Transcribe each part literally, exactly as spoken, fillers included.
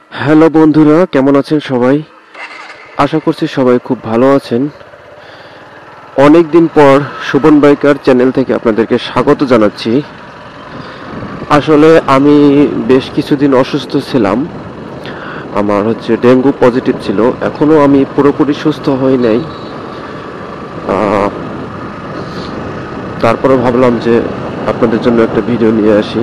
Hello বন্ধুরা, কেমন আছেন সবাই? আশা করছি সবাই খুব ভালো আছেন। অনেক দিন পর শোভন বাইকার চ্যানেল থেকে আপনাদেরকে স্বাগত জানাচ্ছি। আসলে আমি বেশ কিছুদিন অসুস্থ ছিলাম। আমার হচ্ছে ডেঙ্গু পজিটিভ ছিল। এখনও আমি পুরোপুরি সুস্থ হই নাই। তারপরে ভাবলাম যে আপনাদের জন্য একটা ভিডিও নিয়ে আসি।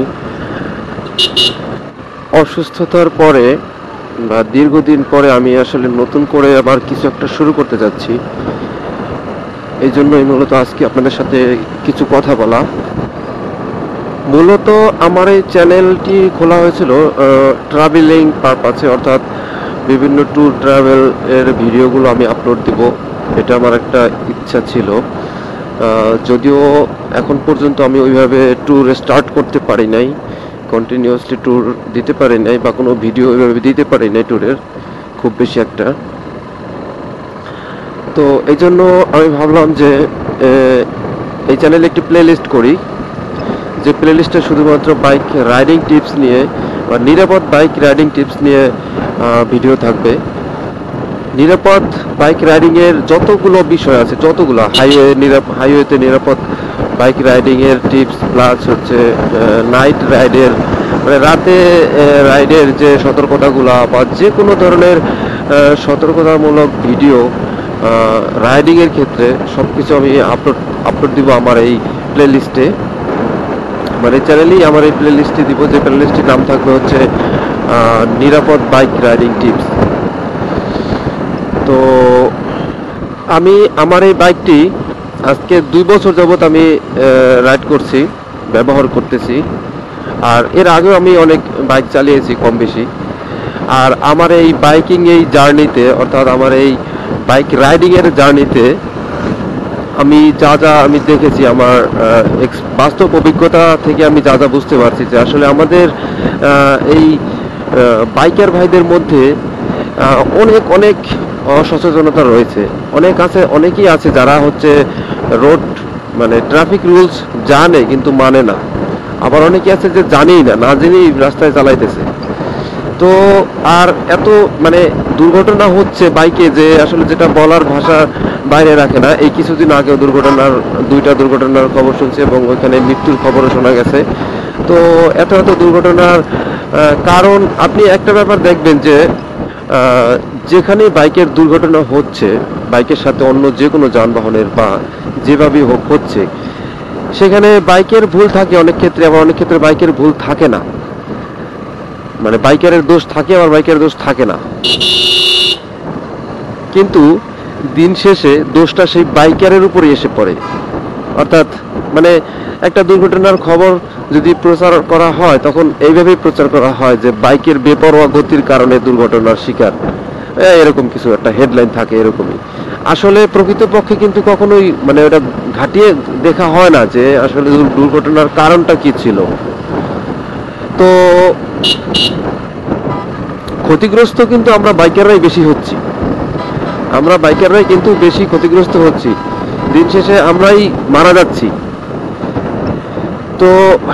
অসুস্থতার পরে বা দীর্ঘদিন পরে আমি আসলে নতুন করে আবার কিছু একটা শুরু করতে যাচ্ছি। এই জন্যই মূলত আজকে আপনাদের সাথে কিছু কথা বলা। মূলত আমার এই চ্যানেলটি খোলা হয়েছিল ট্রাভেলিং পারপাসে, অর্থাৎ বিভিন্ন ট্যুর ট্রাভেল এর ভিডিওগুলো আমি আপলোড দিব, এটা আমার একটা ইচ্ছা ছিল। যদিও এখন পর্যন্ত আমি ওইভাবে ট্যুর স্টার্ট করতে পারি নাই, কন্টিনিউয়াসলি ট্যুর দিতে পারি নাই বা কোনো ভিডিও ওইভাবে দিতে পারি নাই ট্যুরের খুব বেশি একটা। তো এই জন্য আমি ভাবলাম যে এই চ্যানেলে একটি প্লে লিস্ট করি, যে প্লে লিস্টে শুধুমাত্র বাইক রাইডিং টিপস নিয়ে বা নিরাপদ বাইক রাইডিং টিপস নিয়ে ভিডিও থাকবে। নিরাপদ বাইক রাইডিংয়ের যতগুলো বিষয় আছে, যতগুলো হাইওয়ে নিরাপদ হাইওয়েতে নিরাপদ বাইক রাইডিংয়ের টিপস, প্লাস হচ্ছে নাইট রাইডের মানে রাতে রাইডের যে সতর্কতাগুলো বা যে কোনো ধরনের সতর্কতামূলক ভিডিও রাইডিংয়ের ক্ষেত্রে সব কিছু আমি আপলোড আপলোড দিব আমার এই প্লে লিস্টে। আমার এই চ্যানেলেই আমার এই প্লে লিস্টে দিব, যে প্লে লিস্টের নাম থাকবে হচ্ছে নিরাপদ বাইক রাইডিং টিপস। তো আমি আমার এই বাইকটি আজকে দুই বছর যাবত আমি রাইড করছি, ব্যবহার করতেছি। আর এর আগেও আমি অনেক বাইক চালিয়েছি কম বেশি। আর আমার এই বাইকিং এই জার্নিতে, অর্থাৎ আমার এই বাইক রাইডিংয়ের জার্নিতে আমি যা যা আমি দেখেছি, আমার বাস্তব অভিজ্ঞতা থেকে আমি যা যা বুঝতে পারছি যে আসলে আমাদের এই বাইকার ভাইদের মধ্যে অনেক অনেক অসচেতনতা রয়েছে। অনেক আছে, অনেকেই আছে যারা হচ্ছে রোড মানে ট্রাফিক রুলস জানে কিন্তু মানে না। আবার অনেকে আছে যে জানেই না, না জেনেই রাস্তায় চালাইতেছে। তো আর এত মানে দুর্ঘটনা হচ্ছে বাইকে যে আসলে যেটা বলার ভাষা বাইরে রাখে না। এই কিছুদিন আগেও দুর্ঘটনার দুইটা দুর্ঘটনার খবর শুনছি এবং ওইখানে মৃত্যুর খবরও শোনা গেছে। তো এত এত দুর্ঘটনার কারণ আপনি একটা ব্যাপার দেখবেন যে যেখানে বাইকের দুর্ঘটনা হচ্ছে, বাইকের সাথে অন্য যে কোনো যানবাহনের বা যেভাবেই হোক হচ্ছে, সেখানে বাইকের ভুল থাকে অনেক ক্ষেত্রে, আবার অনেক ক্ষেত্রে বাইকের ভুল থাকে না। মানে বাইকারের দোষ থাকে, আবার বাইকের দোষ থাকে না। কিন্তু দিন শেষে দোষটা সেই বাইকারের উপরে এসে পড়ে। অর্থাৎ মানে একটা দুর্ঘটনার খবর যদি প্রচার করা হয়, তখন এইভাবেই প্রচার করা হয় যে বাইকের বেপরোয়া গতির কারণে দুর্ঘটনার শিকার, এরকম কিছু একটা হেডলাইন থাকে এরকমই। আসলে প্রকৃতপক্ষে কিন্তু কখনোই মানে ওটা ঘাটিয়ে দেখা হয় না যে আসলে দুর্ঘটনার কারণটা কি ছিল। তো ক্ষতিগ্রস্ত কিন্তু আমরা বাইকাররাই বেশি হচ্ছি, আমরা বাইকাররাই কিন্তু বেশি ক্ষতিগ্রস্ত হচ্ছি। দিন শেষে আমরাই মারা যাচ্ছি। তো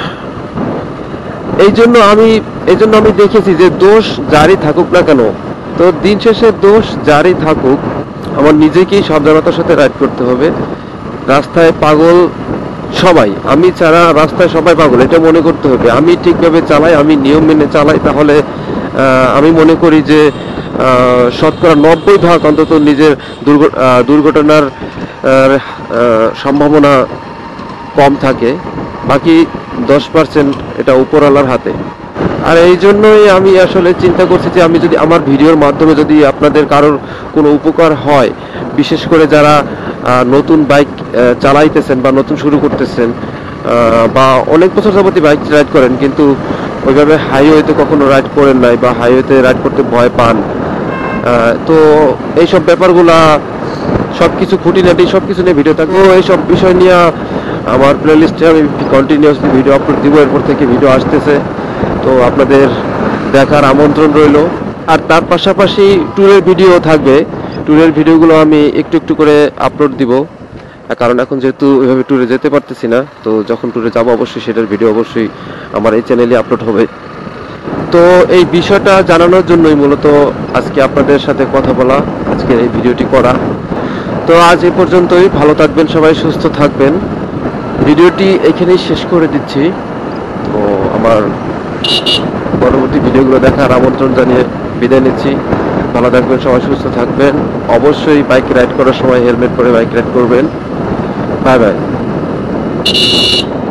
এই জন্য আমি এই জন্য আমি দেখেছি যে দোষ যারই থাকুক না কেন, তো দিন শেষে দোষ যারই থাকুক, আমার নিজেকেই সাবধানতার সাথে রাইড করতে হবে। রাস্তায় পাগল সবাই, আমি ছাড়া রাস্তায় সবাই পাগল, এটা মনে করতে হবে। আমি ঠিকভাবে চালাই, আমি নিয়ম মেনে চালাই, তাহলে আমি মনে করি যে শতকরা নব্বই ভাগ অন্তত নিজের দুর্ঘটনার সম্ভাবনা কম থাকে। বাকি দশ পার্সেন্ট এটা উপরওয়ালার হাতে। আর এই জন্যই আমি আসলে চিন্তা করছি যে আমি যদি আমার ভিডিওর মাধ্যমে যদি আপনাদের কারোর কোনো উপকার হয়, বিশেষ করে যারা নতুন বাইক চালাইতেছেন বা নতুন শুরু করতেছেন বা অনেক বছর যাবতই বাইক রাইড করেন কিন্তু ওইভাবে হাইওয়েতে কখনো রাইড করেন নাই বা হাইওয়েতে রাইড করতে ভয় পান, তো এইসব ব্যাপারগুলা সব কিছু খুঁটিনাটি সব কিছু নিয়ে ভিডিও থাকবে। এইসব বিষয় নিয়ে আমার প্লে লিস্টে আমি কন্টিনিউয়াসলি ভিডিও আপলোড দিব। এরপর থেকে ভিডিও আসতেছে, তো আপনাদের দেখার আমন্ত্রণ রইল। আর তার পাশাপাশি ট্যুরের ভিডিও থাকবে। ট্যুরের ভিডিওগুলো আমি একটু একটু করে আপলোড দিব, কারণ এখন যেহেতু ওইভাবে ট্যুরে যেতে পারতেছি না, তো যখন ট্যুরে যাবো অবশ্যই সেটার ভিডিও অবশ্যই আমার এই চ্যানেলে আপলোড হবে। তো এই বিষয়টা জানানোর জন্যই মূলত আজকে আপনাদের সাথে কথা বলা, আজকের এই ভিডিওটি করা। তো আজ এ পর্যন্তই। ভালো থাকবেন সবাই, সুস্থ থাকবেন। ভিডিওটি এখানেই শেষ করে দিচ্ছি। তো আমার পরবর্তী ভিডিওগুলো দেখার আমন্ত্রণ জানিয়ে বিদায় নিচ্ছি। ভালো থাকবেন সবাই, সুস্থ থাকবেন। অবশ্যই বাইক রাইড করার সময় হেলমেট পরে বাইক রাইড করবেন। Bye by.